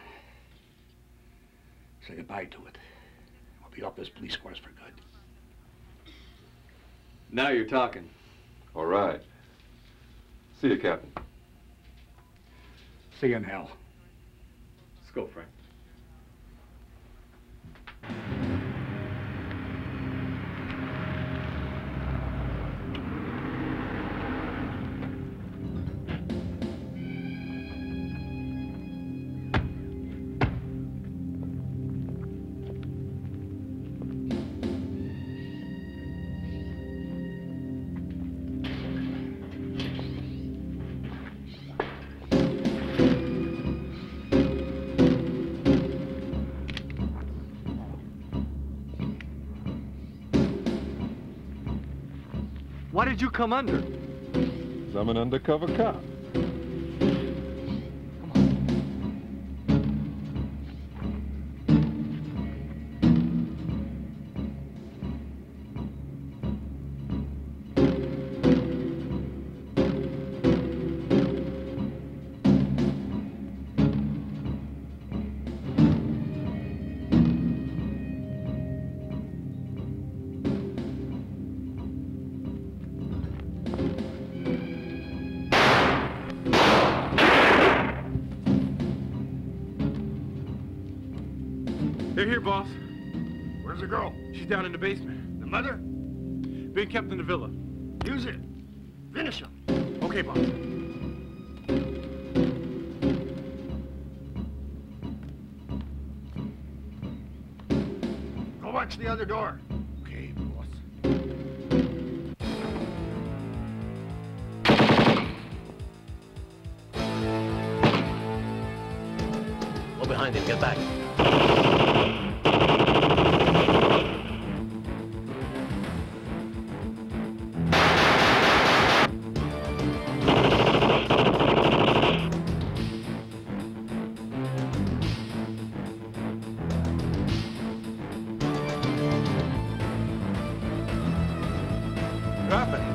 Say goodbye to it. We'll be off this police force for good. Now you're talking. All right. See you, Captain. See you in hell. Let's go, Frank. Why did you come under? I'm an undercover cop. They're here, boss. Where's the girl? She's down in the basement. The mother? Being kept in the villa. Use it. Finish him. Okay, boss. Go watch the other door. Okay, boss. Go behind him. Get back. Drop it.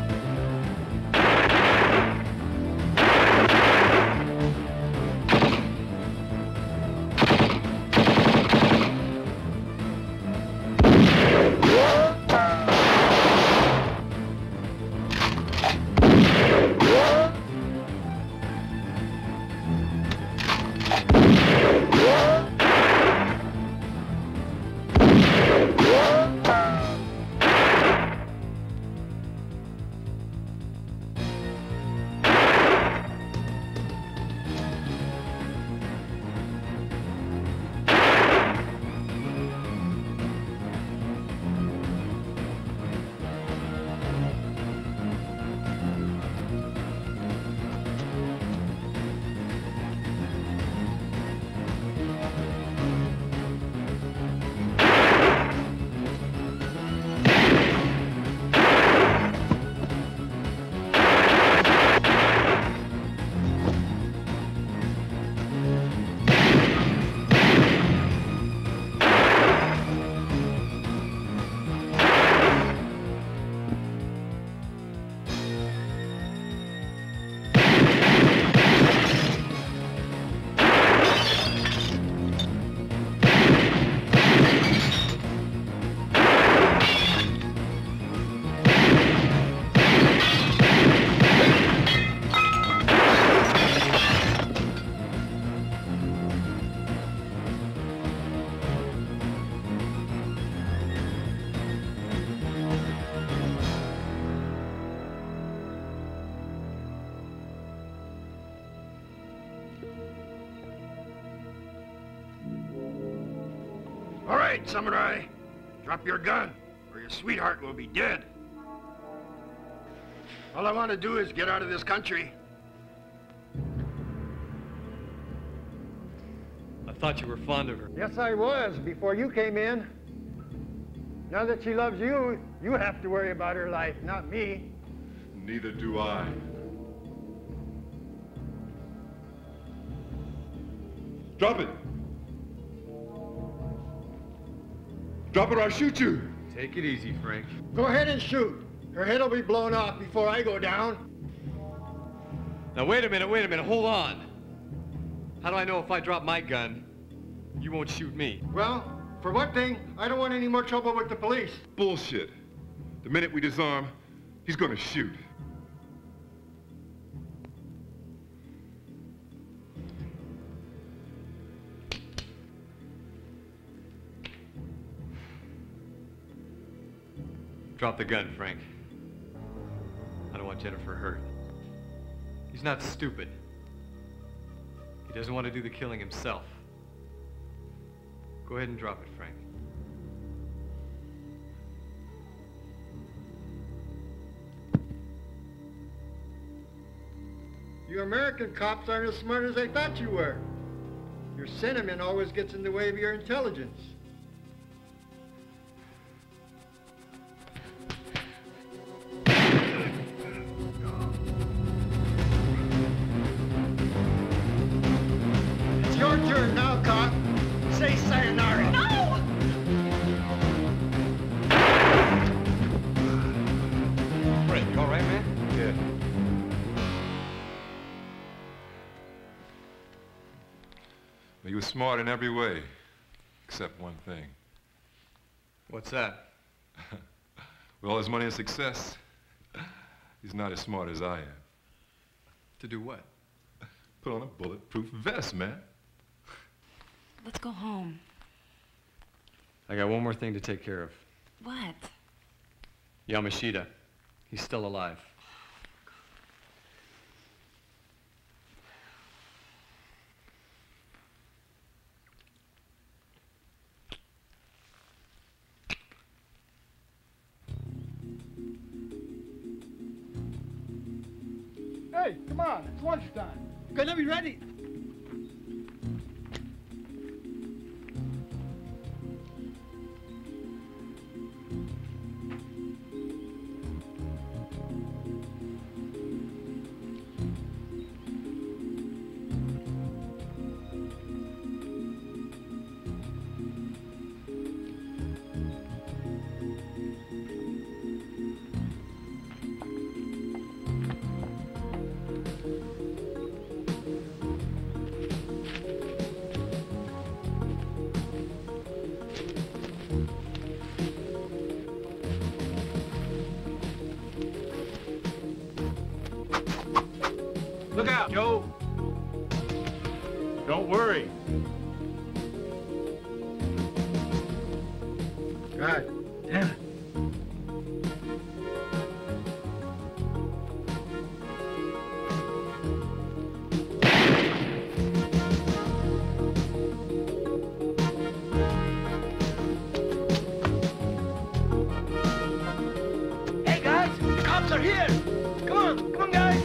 All right, samurai. Drop your gun, or your sweetheart will be dead. All I want to do is get out of this country. I thought you were fond of her. Yes, I was, before you came in. Now that she loves you, you have to worry about her life, not me. Neither do I. Drop it. Drop it or I'll shoot you. Take it easy, Frank. Go ahead and shoot. Her head will be blown off before I go down. Now, wait a minute, hold on. How do I know if I drop my gun, you won't shoot me? Well, for one thing, I don't want any more trouble with the police. Bullshit. The minute we disarm, he's gonna shoot. Drop the gun, Frank. I don't want Jennifer hurt. He's not stupid. He doesn't want to do the killing himself. Go ahead and drop it, Frank. You American cops aren't as smart as I thought you were. Your sentiment always gets in the way of your intelligence. It's your turn now, cop. Say sayonara. No! Frank, you all right, man? Yeah. Well, he was smart in every way, except one thing. What's that? With all his money and success, he's not as smart as I am. To do what? Put on a bulletproof vest, man. Let's go home. I got one more thing to take care of. What? Yamashita. He's still alive. Hey, come on, it's lunchtime. Gonna be ready. Look out, Joe. Don't worry. God damn it. Hey, guys, the cops are here. Come on, guys.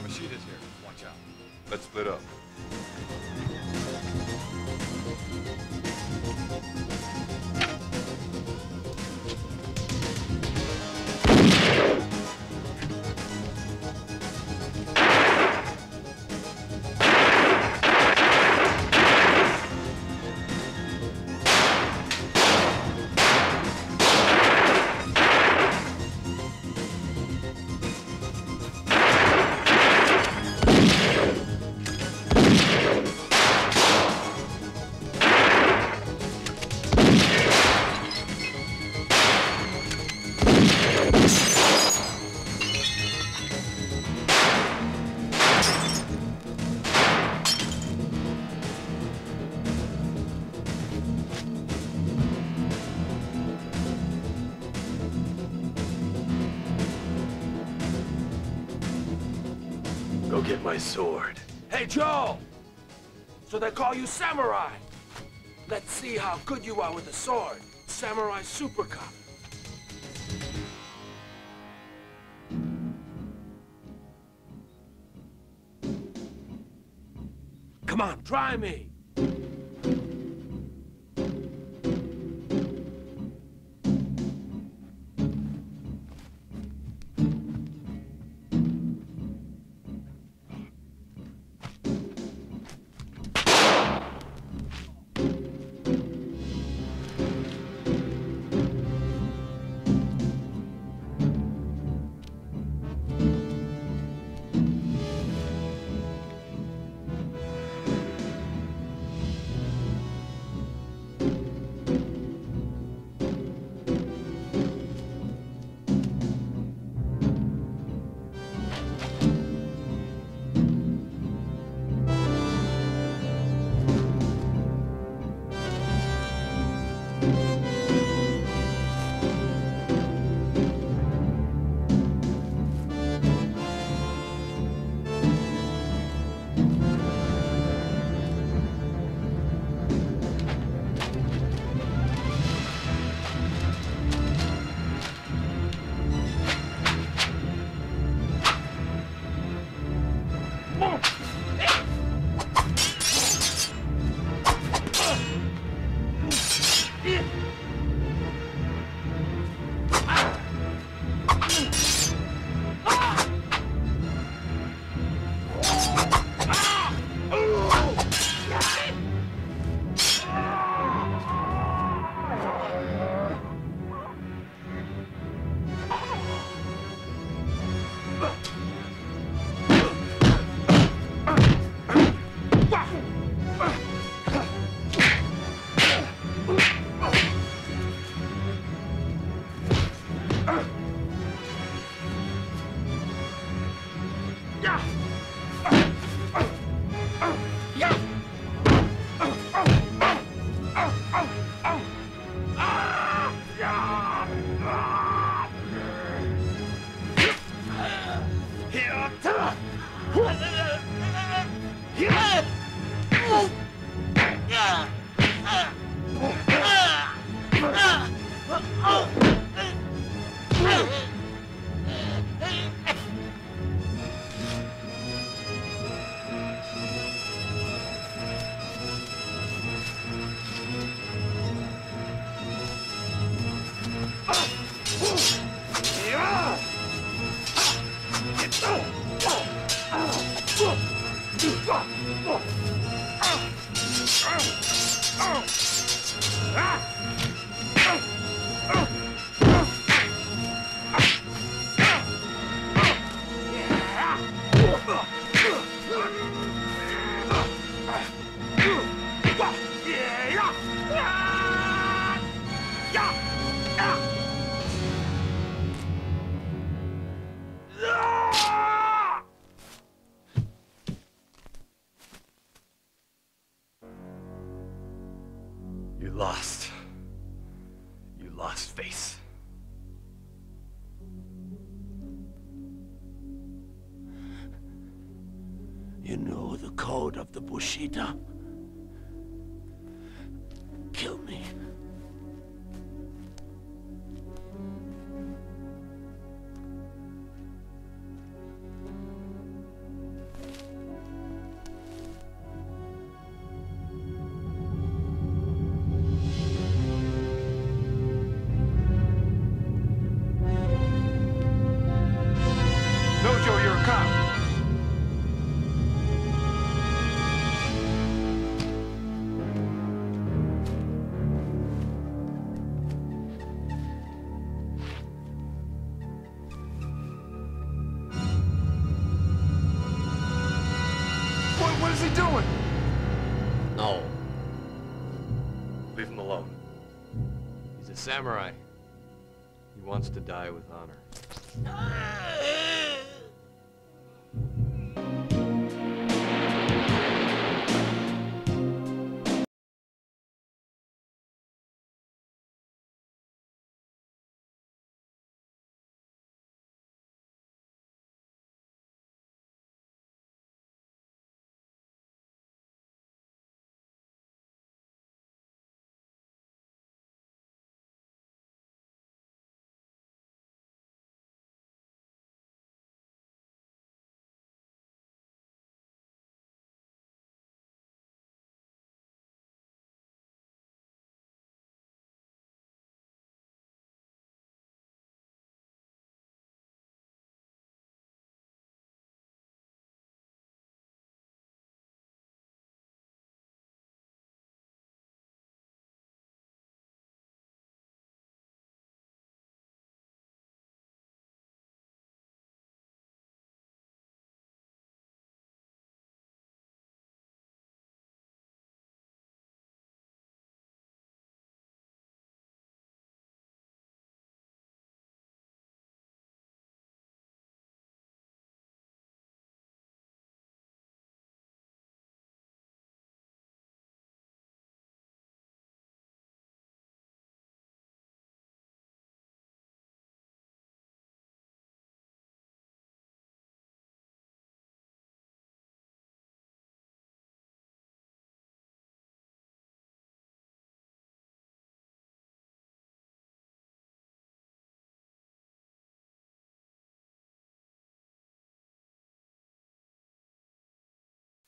Yamashita's here. Watch out. Let's split up. Go get my sword. Hey, Joe! So they call you Samurai. Let's see how good you are with the sword. Samurai Super Cop. Come on, try me. You lost face. You know the code of the Bushido? Kill me. is he doing? No. Leave him alone. He's a samurai. He wants to die with honor.